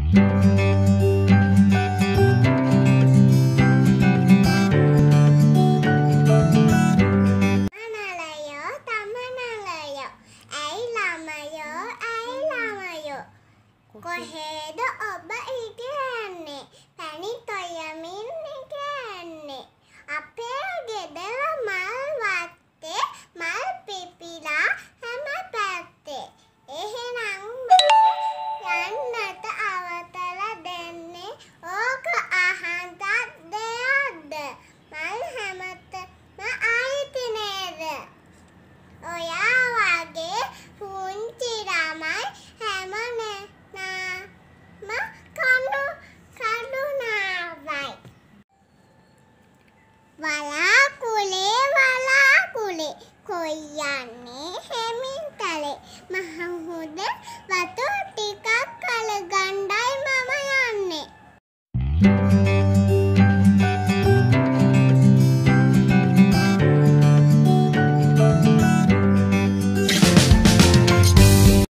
Manalayo, tamanalayo. Ay lamayo, ay lamayo. කොහෙද ඔබ ඉගන්නේ? පැණි තොයමින් ඉගන්නේ. අපේ ගෙදර මල් වත්තේ මල් පිපිලා හැම පැත්තේ. එහෙනම් යන්නට අවතල දෙන්නේ. ඕක අහන්තත් දෙයක්ද? මල් හැමතෙම අයිති නේද? ඔයා වගේ පුංචි ළමයි හැම කරුණාවයි. වලාකුලේ වලාකුලේ කොයි යන්නේ හෙමින්තලේ. මහහුද වතුර ටිකක් කලගණ්ඩයි මම යන්නේ.